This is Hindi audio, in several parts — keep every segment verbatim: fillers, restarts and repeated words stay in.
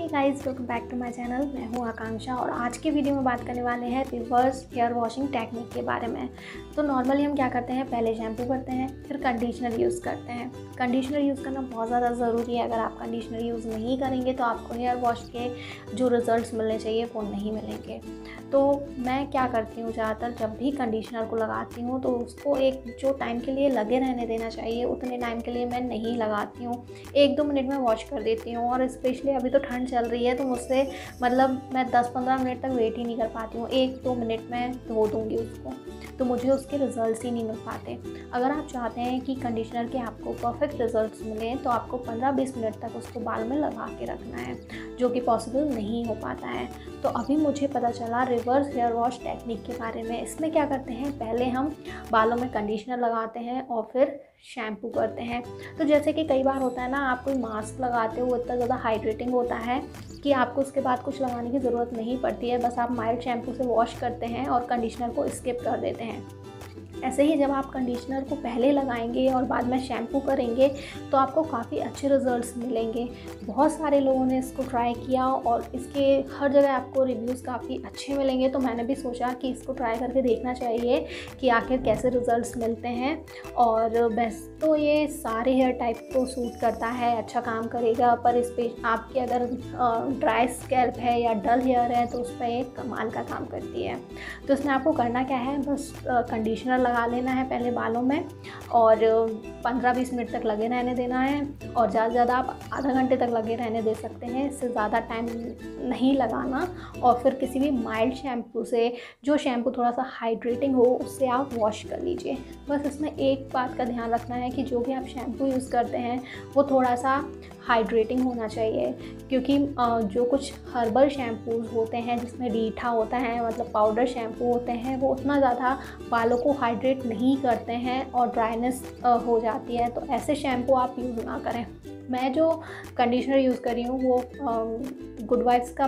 Hey guys, welcome back to my channel. मैं हूं आकांक्षा और आज के वीडियो में बात करने वाले हैं रिवर्स हेयर वॉशिंग टेक्निक के बारे में। तो नॉर्मली हम क्या करते हैं, पहले शैम्पू करते हैं, फिर कंडीशनर यूज़ करते हैं। कंडीशनर यूज़ करना बहुत ज़्यादा ज़रूरी है। अगर आप कंडीशनर यूज़ नहीं करेंगे तो आपको हेयर वॉश के जो रिज़ल्ट्स मिलने चाहिए वो नहीं मिलेंगे। तो मैं क्या करती हूँ, ज़्यादातर जब भी कंडीशनर को लगाती हूँ तो उसको एक जो टाइम के लिए लगे रहने देना चाहिए उतने टाइम के लिए मैं नहीं लगाती हूँ। एक दो मिनट में वॉश कर देती हूँ। और स्पेशली अभी तो ठंड चल रही है तो मुझसे मतलब मैं दस पंद्रह मिनट तक वेट ही नहीं कर पाती हूँ। एक दो मिनट में धो दूँगी उसको, तो मुझे उसके रिज़ल्ट्स ही नहीं मिल पाते। अगर आप चाहते हैं कि कंडीशनर के आपको परफेक्ट रिज़ल्ट्स मिलें तो आपको पंद्रह बीस मिनट तक उसको बाल में लगा के रखना है, जो कि पॉसिबल नहीं हो पाता है। तो अभी मुझे पता चला रिवर्स हेयर वॉश टेक्निक के बारे में। इसमें क्या करते हैं, पहले हम बालों में कंडीशनर लगाते हैं और फिर शैम्पू करते हैं। तो जैसे कि कई बार होता है ना, आप कोई मास्क लगाते हो वो इतना ज़्यादा हाइड्रेटिंग होता है कि आपको उसके बाद कुछ लगाने की ज़रूरत नहीं पड़ती है, बस आप माइल्ड शैम्पू से वॉश करते हैं और कंडीशनर को स्किप कर देते हैं। ऐसे ही जब आप कंडीशनर को पहले लगाएंगे और बाद में शैम्पू करेंगे तो आपको काफ़ी अच्छे रिज़ल्ट्स मिलेंगे। बहुत सारे लोगों ने इसको ट्राई किया और इसके हर जगह आपको रिव्यूज़ काफ़ी अच्छे मिलेंगे। तो मैंने भी सोचा कि इसको ट्राई करके देखना चाहिए कि आखिर कैसे रिज़ल्ट्स मिलते हैं। और वैसे तो ये सारे हेयर टाइप को सूट करता है, अच्छा काम करेगा, पर इस पर आपके अगर ड्राई स्कैल्प है या डल हेयर है तो उस पर एक कमाल का काम करती है। तो इसमें आपको करना क्या है, बस कंडीशनर लगा लेना है पहले बालों में और पंद्रह बीस मिनट तक लगे रहने देना है। और ज़्यादा से ज़्यादा आप आधा घंटे तक लगे रहने दे सकते हैं, इससे ज़्यादा टाइम नहीं लगाना। और फिर किसी भी माइल्ड शैम्पू से, जो शैम्पू थोड़ा सा हाइड्रेटिंग हो, उससे आप वॉश कर लीजिए। बस इसमें एक बात का ध्यान रखना है कि जो भी आप शैम्पू यूज़ करते हैं वो थोड़ा सा हाइड्रेटिंग होना चाहिए, क्योंकि जो कुछ हर्बल शैम्पूज़ होते हैं जिसमें रीठा होता है, मतलब पाउडर शैम्पू होते हैं, वो उतना ज़्यादा बालों को हाइड्रेट नहीं करते हैं और ड्राइनेस हो जाती है। तो ऐसे शैम्पू आप यूज़ ना करें। मैं जो कंडीशनर यूज़ कर रही हूँ वो गुड वाइब्स का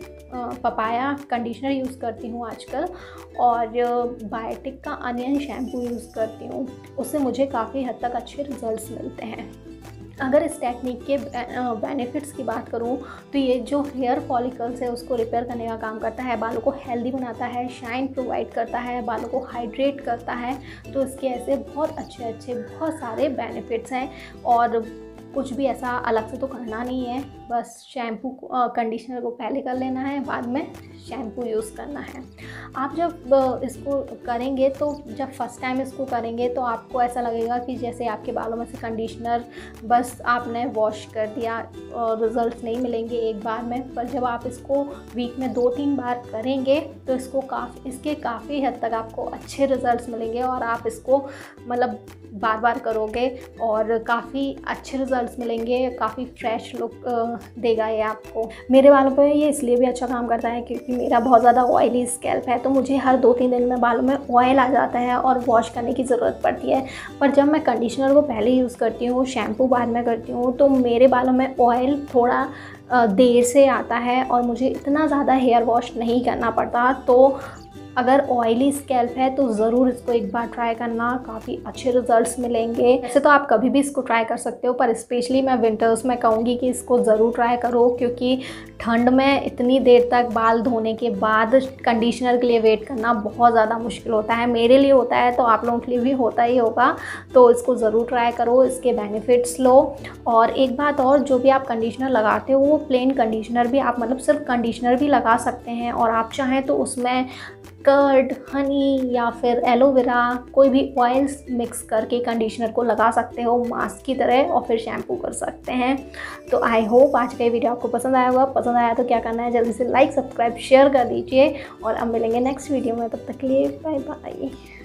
पपाया कंडीशनर यूज़ करती हूँ आजकल, और बायोटिक का अनियन शैम्पू यूज़ करती हूँ। उससे मुझे काफ़ी हद तक अच्छे रिज़ल्ट्स मिलते हैं। अगर इस टेक्निक के बेनिफिट्स की बात करूं तो ये जो हेयर फॉलिकल्स है उसको रिपेयर करने का काम करता है, बालों को हेल्दी बनाता है, शाइन प्रोवाइड करता है, बालों को हाइड्रेट करता है। तो इसके ऐसे बहुत अच्छे अच्छे बहुत सारे बेनिफिट्स हैं। और कुछ भी ऐसा अलग से तो करना नहीं है, बस शैम्पू कंडीशनर को पहले कर लेना है, बाद में शैम्पू यूज़ करना है। आप जब इसको करेंगे तो जब फर्स्ट टाइम इसको करेंगे तो आपको ऐसा लगेगा कि जैसे आपके बालों में से कंडीशनर बस आपने वॉश कर दिया और रिज़ल्ट्स नहीं मिलेंगे एक बार में। पर जब आप इसको वीक में दो तीन बार करेंगे तो इसको काफ़ी इसके काफ़ी हद तक आपको अच्छे रिज़ल्ट्स मिलेंगे और आप इसको मतलब बार बार करोगे और काफ़ी अच्छे रिज़ल्ट्स मिलेंगे, काफ़ी फ्रेश लुक देगा ये आपको। मेरे बालों पे ये इसलिए भी अच्छा काम करता है क्योंकि मेरा बहुत ज़्यादा ऑयली स्कैल्प है, तो मुझे हर दो तीन दिन में बालों में ऑयल आ जाता है और वॉश करने की ज़रूरत पड़ती है। पर जब मैं कंडीशनर को पहले यूज़ करती हूँ, शैम्पू बाद में करती हूँ, तो मेरे बालों में ऑयल थोड़ा देर से आता है और मुझे इतना ज़्यादा हेयर वॉश नहीं करना पड़ता। तो अगर ऑयली स्कैल्प है तो ज़रूर इसको एक बार ट्राई करना, काफ़ी अच्छे रिज़ल्ट्स मिलेंगे। वैसे तो आप कभी भी इसको ट्राई कर सकते हो, पर स्पेशली मैं विंटर्स में कहूँगी कि इसको ज़रूर ट्राई करो, क्योंकि ठंड में इतनी देर तक बाल धोने के बाद कंडीशनर के लिए वेट करना बहुत ज़्यादा मुश्किल होता है। मेरे लिए होता है तो आप लोगों के लिए भी होता ही होगा। तो इसको ज़रूर ट्राई करो, इसके बेनिफिट्स लो। और एक बात और, जो भी आप कंडीशनर लगाते हो वो प्लेन कंडीशनर भी आप मतलब सिर्फ कंडीशनर भी लगा सकते हैं। और आप चाहें तो उसमें कर्ड, हनी या फिर एलोवेरा, कोई भी ऑयल्स मिक्स करके कंडीशनर को लगा सकते हो मास्क की तरह और फिर शैम्पू कर सकते हैं। तो आई होप आज का ये वीडियो आपको पसंद आया होगा। पसंद आया तो क्या करना है, जल्दी से लाइक सब्सक्राइब शेयर कर दीजिए और अब मिलेंगे नेक्स्ट वीडियो में। तब तक के लिए बाय बाय।